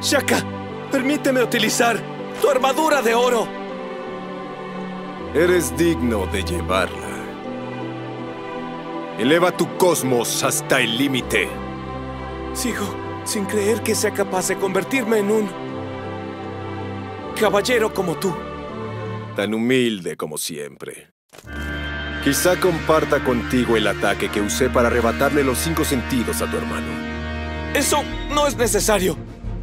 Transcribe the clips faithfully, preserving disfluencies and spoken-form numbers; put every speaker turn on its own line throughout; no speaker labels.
Shaka, permíteme utilizar tu armadura de oro.
Eres digno de llevarla. Eleva tu cosmos hasta el límite.
Sigo sin creer que sea capaz de convertirme en un caballero como tú.
Tan humilde como siempre. Quizá comparta contigo el ataque que usé para arrebatarle los cinco sentidos a tu hermano.
Eso no es necesario.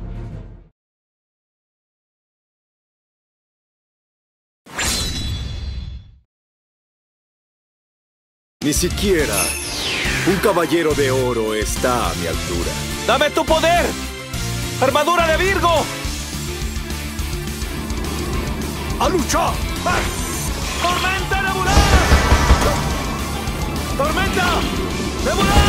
Ni siquiera un caballero de oro está a mi altura.
¡Dame tu poder! ¡Armadura de Virgo!
¡A luchar!
¡Tormenta nebular! ¡Tormenta nebular!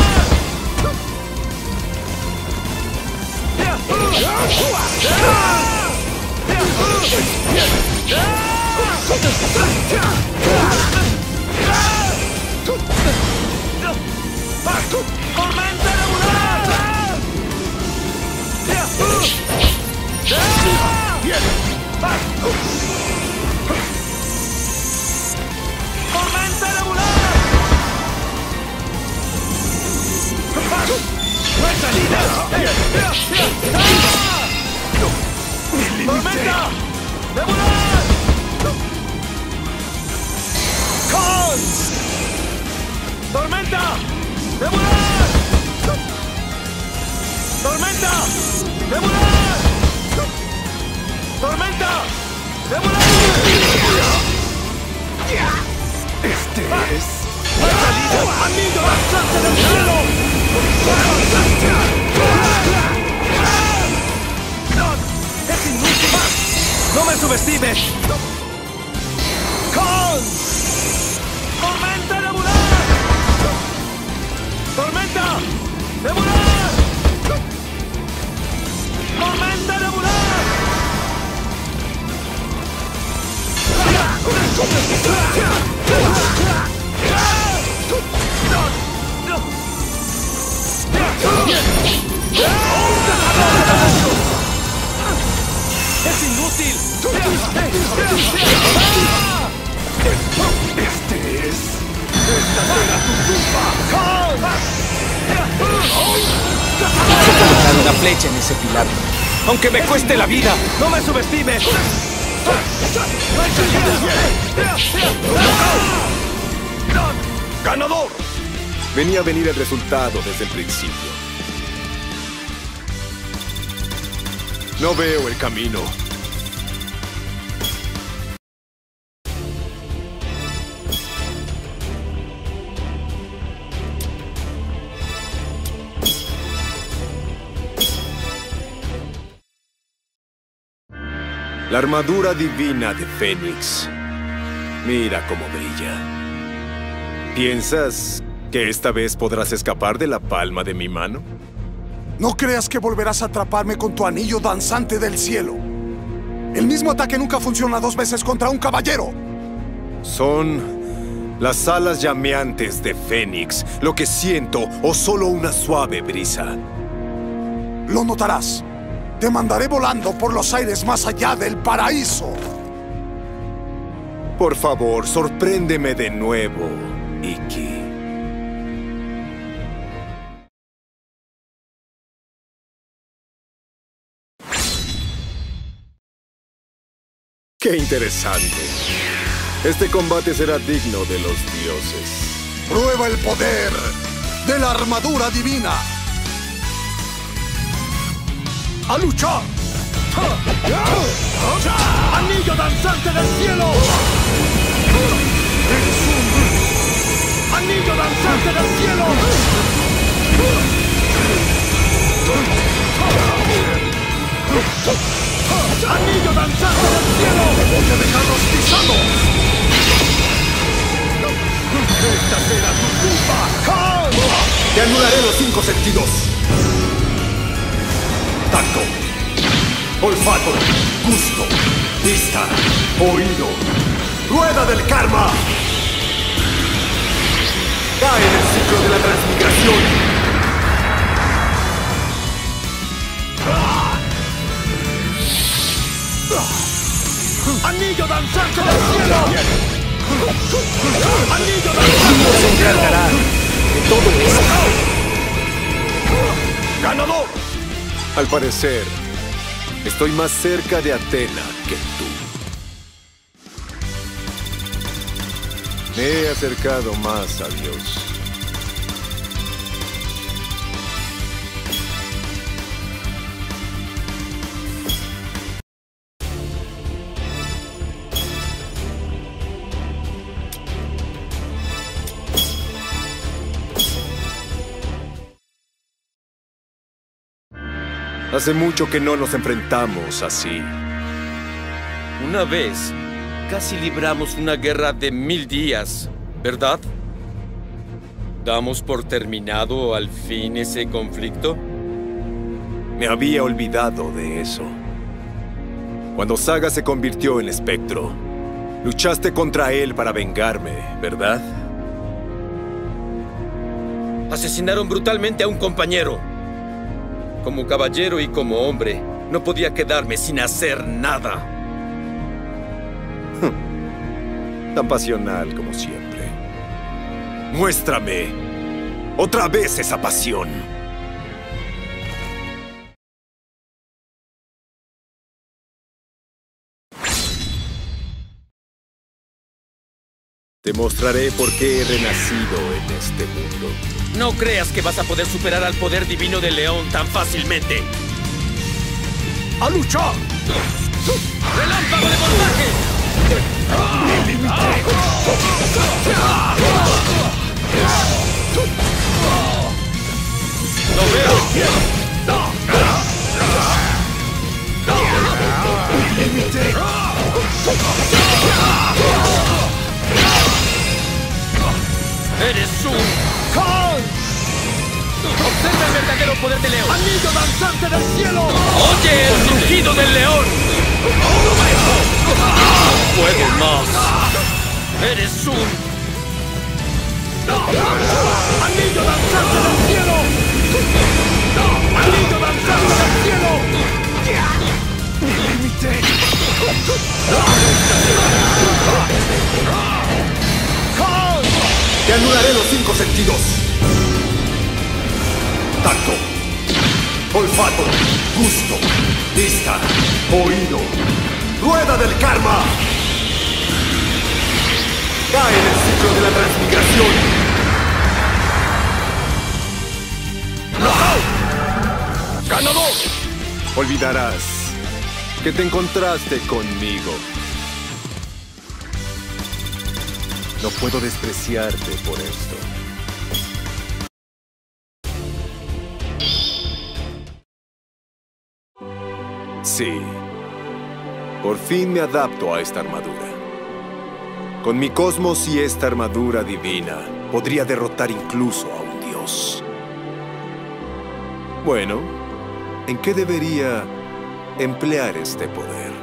¡Tormenta nebular! ¡Tormenta nebular! ¡No hay salida! ¡Tormenta nebular! ¡Con! ¡Tormenta nebular! ¡Tormenta nebular! ¡Tormenta nebular!
Este es...
¡No hay salida! ¡Anillo danzante del cielo! ¡Es inútil! ¡No me subestimes! ¡Con! ¡Tormenta nebular! ¡Tormenta nebular! ¡Tormenta nebular! ¡Es inútil!
Este es... ¡Esta será tu tumba!
Sé colocar una flecha en ese pilar, aunque me cueste la vida. ¡No me subestimes! ¡No hay salida!
¡Ganador! Venía a venir el resultado desde el principio. No veo el camino. La armadura divina de Fénix. Mira cómo brilla. ¿Piensas que esta vez podrás escapar de la palma de mi mano?
No creas que volverás a atraparme con tu anillo danzante del cielo. El mismo ataque nunca funciona dos veces contra un caballero.
Son las alas llameantes de Fénix, lo que siento, o solo una suave brisa.
Lo notarás. Te mandaré volando por los aires más allá del paraíso.
Por favor, sorpréndeme de nuevo, Iki. ¡Qué interesante! Este combate será digno de los dioses.
Prueba el poder de la armadura divina. ¡A luchar!
¡Anillo danzante del cielo! ¡Anillo danzante del cielo! ¡Anillo danzante del cielo!
¡Voy a dejarlos pisados!
¡Esta será tu tumba!
¡Te anularé los cinco sentidos! Tacto, olfato, gusto, vista, oído. ¡Rueda del karma! ¡Cae en el ciclo de la transmigración!
¡Ganador!
Al parecer, estoy más cerca de Athena que tú. Me he acercado más a Dios. Hace mucho que no nos enfrentamos así.
Una vez, casi libramos una guerra de mil días, ¿verdad? ¿Damos por terminado al fin ese conflicto?
Me había olvidado de eso. Cuando Saga se convirtió en espectro, luchaste contra él para vengarme, ¿verdad?
Asesinaron brutalmente a un compañero. Como caballero y como hombre, no podía quedarme sin hacer nada.
Tan pasional como siempre. Muéstrame otra vez esa pasión. Te mostraré por qué he renacido en este mundo.
No creas que vas a poder superar al poder divino del león tan fácilmente. ¡A luchar! ¡Relámpago de voltaje! ¡Lo veo! ¡Eres un... ¡Observa el verdadero poder del león! ¡Anillo danzante del cielo! ¡Oye el rugido del león! ¡No puedo más! ¡Eres un... ¡Anillo danzante del cielo! ¡Anillo danzante del cielo! ¡Mi límite!
¡Te anularé los cinco sentidos! Tacto, olfato, gusto, vista, oído. ¡Rueda del karma! ¡Cae en el ciclo de la transmigración!
¡No! ¡Ganador!
Olvidarás que te encontraste conmigo. No puedo despreciarte por esto. Sí. Por fin me adapto a esta armadura. Con mi cosmos y esta armadura divina, podría derrotar incluso a un dios. Bueno, ¿en qué debería emplear este poder?